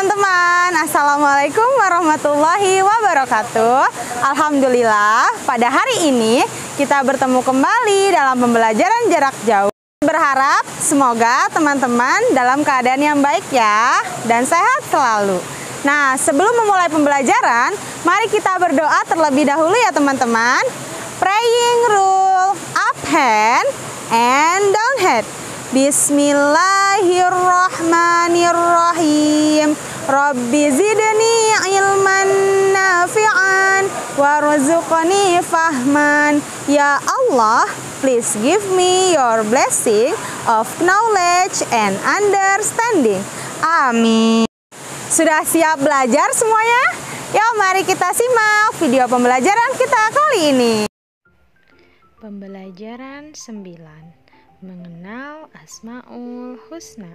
teman-teman, Assalamualaikum warahmatullahi wabarakatuh. Alhamdulillah, pada hari ini kita bertemu kembali dalam pembelajaran jarak jauh. Berharap semoga teman-teman dalam keadaan yang baik ya, dan sehat selalu. Nah, sebelum memulai pembelajaran, mari kita berdoa terlebih dahulu ya teman-teman. Praying rule, up hand and down head. Bismillahirrahmanirrahim. Rabbi zidni ilman nafi'an warzuqni fahman. Ya Allah, please give me your blessing of knowledge and understanding. Amin. Sudah siap belajar semuanya? Yuk mari kita simak video pembelajaran kita kali ini. Pembelajaran 9. Mengenal Asmaul Husna.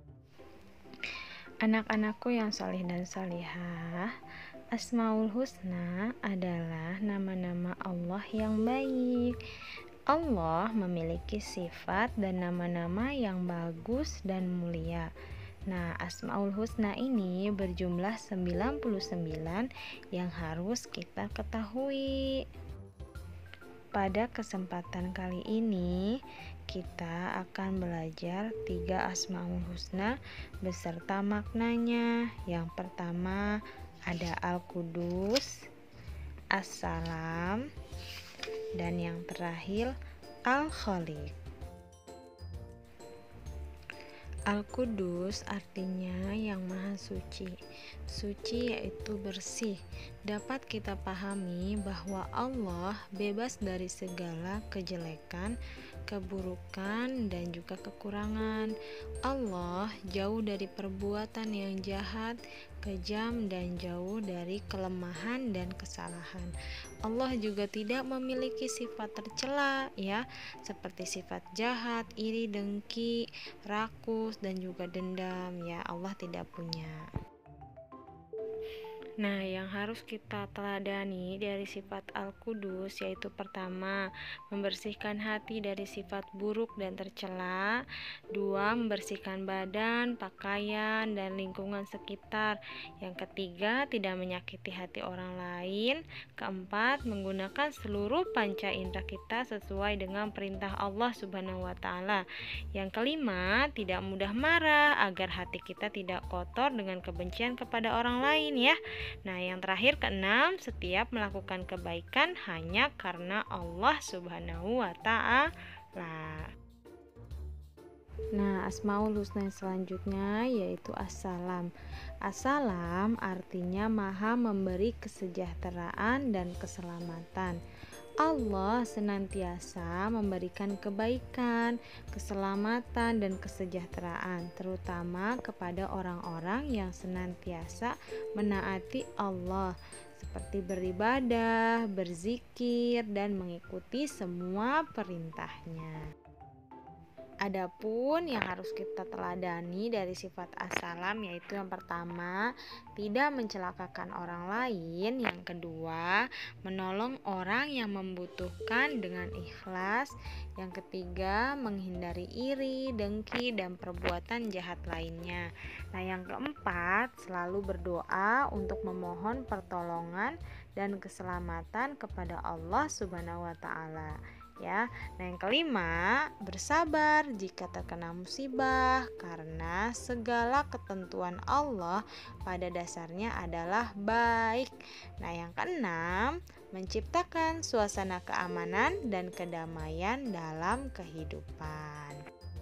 Anak-anakku yang saleh dan salihah, Asmaul Husna adalah nama-nama Allah yang baik. Allah memiliki sifat dan nama-nama yang bagus dan mulia. Nah, Asmaul Husna ini berjumlah 99 yang harus kita ketahui. Pada kesempatan kali ini, kita akan belajar 3 Asmaul Husna beserta maknanya. Yang pertama ada Al-Qudus, As-Salam, dan yang terakhir Al-Khaliq. Al-Qudus artinya yang maha suci. Suci yaitu bersih. Dapat kita pahami bahwa Allah bebas dari segala kejelekan, keburukan, dan juga kekurangan. Allah jauh dari perbuatan yang jahat, kejam, dan jauh dari kelemahan dan kesalahan. Allah juga tidak memiliki sifat tercela ya, seperti sifat jahat, iri, dengki, rakus, dan juga dendam ya. Allah tidak punya. Nah, yang harus kita teladani dari sifat Al-Qudus yaitu pertama, membersihkan hati dari sifat buruk dan tercela. 2, membersihkan badan, pakaian, dan lingkungan sekitar. Yang ketiga, tidak menyakiti hati orang lain. Keempat, menggunakan seluruh panca indera kita sesuai dengan perintah Allah Subhanahu wa Ta'ala. Yang kelima, tidak mudah marah agar hati kita tidak kotor dengan kebencian kepada orang lain ya. Nah, yang terakhir keenam, setiap melakukan kebaikan hanya karena Allah Subhanahu wa Ta'ala. Nah, Asmaul Husna selanjutnya yaitu As-Salam. As-Salam artinya maha memberi kesejahteraan dan keselamatan. Allah senantiasa memberikan kebaikan, keselamatan, dan kesejahteraan, terutama kepada orang-orang yang senantiasa menaati Allah, seperti beribadah, berzikir, dan mengikuti semua perintahnya. Adapun yang harus kita teladani dari sifat As-Salam yaitu yang pertama, tidak mencelakakan orang lain. Yang kedua, menolong orang yang membutuhkan dengan ikhlas. Yang ketiga, menghindari iri, dengki, dan perbuatan jahat lainnya. Nah, yang keempat, selalu berdoa untuk memohon pertolongan dan keselamatan kepada Allah Subhanahu wa Ta'ala. Ya, nah yang kelima, bersabar jika terkena musibah karena segala ketentuan Allah pada dasarnya adalah baik. Nah, yang keenam, menciptakan suasana keamanan dan kedamaian dalam kehidupan.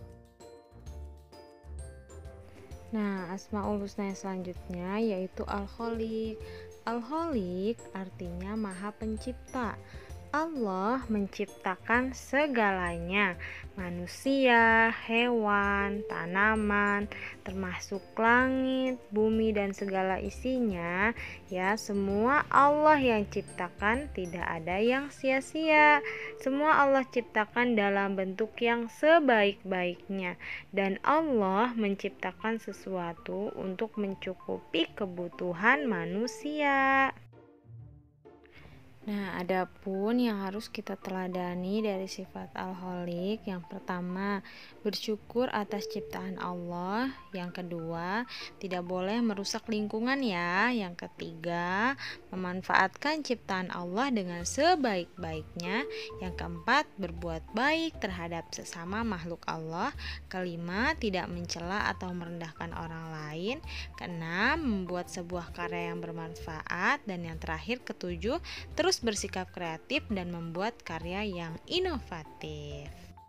Nah, Asmaul Husna yang selanjutnya yaitu Al-Khaliq. Al-Khaliq artinya maha pencipta. Allah menciptakan segalanya, manusia, hewan, tanaman, termasuk langit, bumi, dan segala isinya. Ya, semua Allah yang ciptakan, tidak ada yang sia-sia. Semua Allah ciptakan dalam bentuk yang sebaik-baiknya, dan Allah menciptakan sesuatu untuk mencukupi kebutuhan manusia. Nah, adapun yang harus kita teladani dari sifat Al-Khaliq, yang pertama, bersyukur atas ciptaan Allah. Yang kedua, tidak boleh merusak lingkungan ya. Yang ketiga, memanfaatkan ciptaan Allah dengan sebaik-baiknya. Yang keempat, berbuat baik terhadap sesama makhluk Allah. Kelima, tidak mencela atau merendahkan orang lain. Keenam, membuat sebuah karya yang bermanfaat. Dan yang terakhir, ketujuh, terus bersikap kreatif dan membuat karya yang inovatif.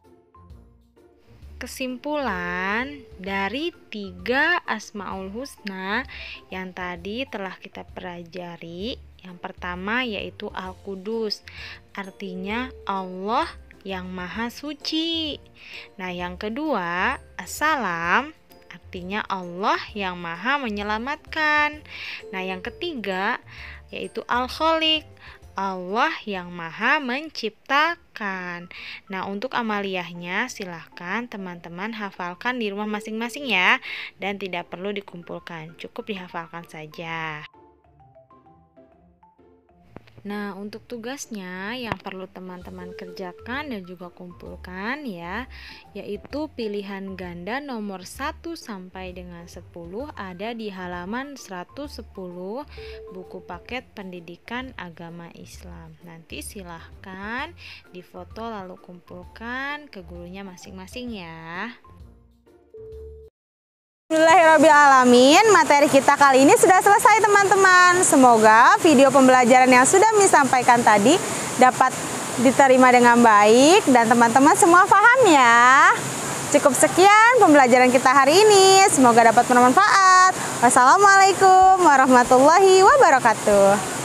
Kesimpulan dari 3 Asmaul Husna yang tadi telah kita pelajari, yang pertama yaitu Al-Qudus, artinya Allah yang Maha Suci. Nah, yang kedua As-Salam, artinya Allah yang Maha Menyelamatkan. Nah, yang ketiga yaitu Al-Khaliq, Allah yang Maha Menciptakan. Nah, untuk amaliyahnya silahkan teman-teman hafalkan di rumah masing-masing ya, dan tidak perlu dikumpulkan, cukup dihafalkan saja. Nah, untuk tugasnya yang perlu teman-teman kerjakan dan juga kumpulkan ya, yaitu pilihan ganda nomor 1 sampai dengan 10 ada di halaman 110 buku paket pendidikan agama Islam. Nanti silahkan difoto lalu kumpulkan ke gurunya masing-masing ya. Bismillahirrahmanirrahim. Materi kita kali ini sudah selesai teman-teman. Semoga video pembelajaran yang sudah disampaikan tadi dapat diterima dengan baik dan teman-teman semua paham ya. Cukup sekian pembelajaran kita hari ini. Semoga dapat bermanfaat. Wassalamualaikum warahmatullahi wabarakatuh.